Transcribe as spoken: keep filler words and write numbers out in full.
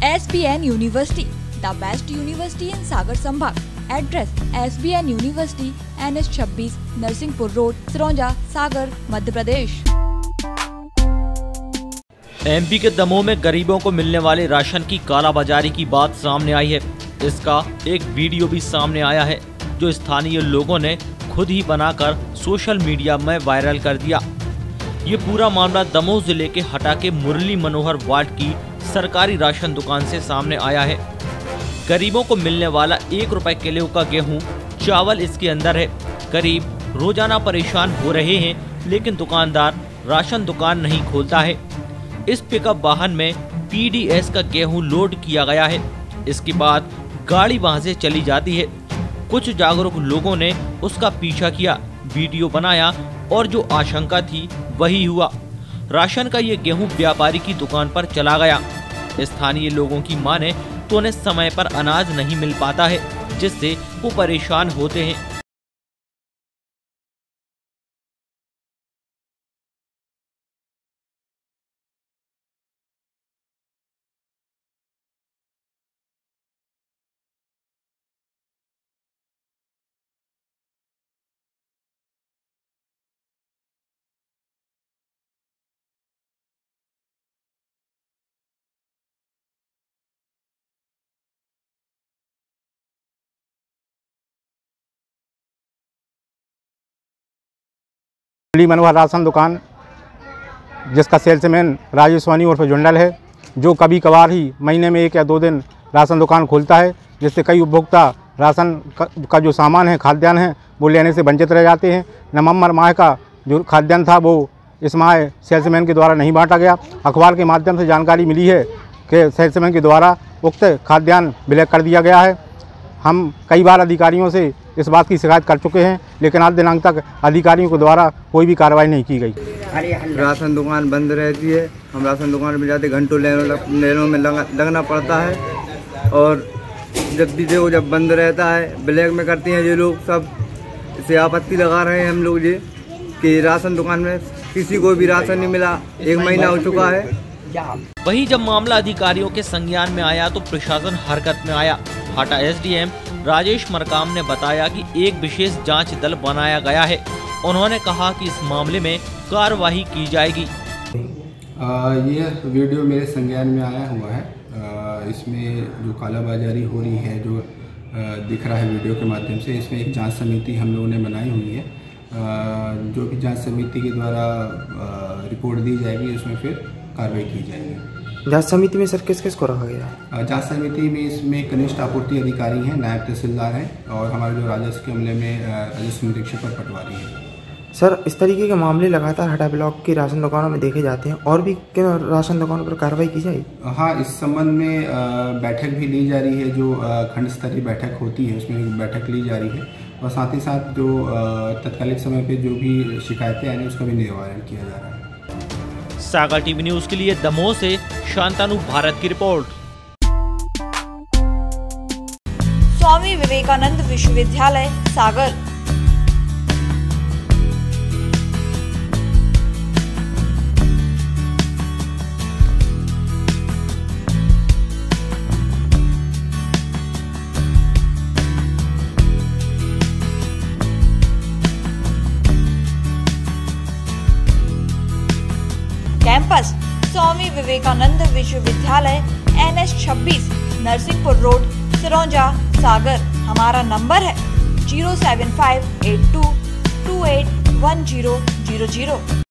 S B N university, the best university in Sagar संभाग। Address S B N university, N H छब्बीस, Narsinghpur road, Siraunja, Sagar, Madhya Pradesh. MP के दमोह में गरीबों को मिलने वाले राशन की कालाबाजारी की बात सामने आई है। इसका एक वीडियो भी सामने आया है जो स्थानीय लोगों ने खुद ही बनाकर सोशल मीडिया में वायरल कर दिया। ये पूरा मामला दमोह जिले के हटा के मुरली मनोहर वार्ड की सरकारी राशन दुकान से सामने आया है। गरीबों को मिलने वाला एक रुपए किलो का गेहूं, चावल इसके अंदर है। गरीब रोजाना परेशान हो रहे हैं, लेकिन दुकानदार राशन दुकान नहीं खोलता है। इस पिकअप वाहन में पी डी एस का गेहूं लोड किया गया है। इसके बाद गाड़ी वहां से चली जाती है। कुछ जागरूक लोगों ने उसका पीछा किया, वीडियो बनाया और जो आशंका थी वही हुआ। राशन का ये गेहूं व्यापारी की दुकान पर चला गया। स्थानीय लोगों की माने तो उन्हें समय पर अनाज नहीं मिल पाता है, जिससे वो परेशान होते हैं। मुरली मनोहर राशन दुकान, जिसका सेल्समैन राजेश सोनी उर्फ जुंडल है, जो कभी कभार ही महीने में एक या दो दिन राशन दुकान खोलता है, जिससे कई उपभोक्ता राशन का, का जो सामान है, खाद्यान्न है, वो लेने से वंचित रह जाते हैं। नवंबर माह का जो खाद्यान्न था वो इस माह सेल्समैन के द्वारा नहीं बांटा गया। अखबार के माध्यम से जानकारी मिली है कि सेल्समैन के द्वारा उक्त खाद्यान्न विलय कर दिया गया है। हम कई बार अधिकारियों से इस बात की शिकायत कर चुके हैं, लेकिन आज दिनांक तक अधिकारियों के द्वारा कोई भी कार्रवाई नहीं की गई। राशन दुकान बंद रहती है। हम राशन दुकान में जाते घंटों लाइनों में लगना पड़ता है, और जब भी देखो जब बंद रहता है ब्लैक में करते हैं ये लोग सब। इसे आपत्ति लगा रहे हैं हम लोग ये कि राशन दुकान में किसी को भी राशन नहीं मिला, एक महीना हो चुका है। वहीं जब मामला अधिकारियों के संज्ञान में आया तो प्रशासन हरकत में आया। Hata S D M Rajesh Markam ने बताया कि एक विशेष जांच दल बनाया गया है। उन्होंने कहा कि इस मामले में कार्रवाई की जाएगी। आ, ये वीडियो मेरे संज्ञान में आया हुआ है। आ, इसमें जो कालाबाजारी हो रही है, जो आ, दिख रहा है वीडियो के माध्यम से, इसमें एक जांच समिति हम लोगों ने बनाई हुई है। आ, जो कि जांच समिति के द्वारा आ, रिपोर्ट दी जाएगी, उसमें फिर कार्रवाई की जाएगी। जांच समिति में सर किस किस को रखा गया है? जांच समिति में इसमें कनिष्ठ आपूर्ति अधिकारी हैं, नायब तहसीलदार हैं, और हमारे जो राजस्व के अमले में राजस्व निरीक्षक और पटवारी हैं। सर, इस तरीके के मामले लगातार हटा ब्लॉक की राशन दुकानों में देखे जाते हैं, और भी क्या राशन दुकानों पर कार्रवाई की जाएगी? हाँ, इस संबंध में बैठक भी ली जा रही है। जो खंड स्तरीय बैठक होती है उसमें बैठक ली जा रही है, और साथ ही साथ जो तत्कालिक समय पर जो भी शिकायतें आने उसका भी निवारण किया जा रहा है। सागर टीवी न्यूज के लिए दमोह से शांतानु भारत की रिपोर्ट। स्वामी विवेकानंद विश्वविद्यालय सागर। कैंपस स्वामी विवेकानंद विश्वविद्यालय, एन एच छब्बीस, नरसिंहपुर रोड, सिरौंजा, सागर। हमारा नंबर है zero seven five eight two two eight one zero zero zero.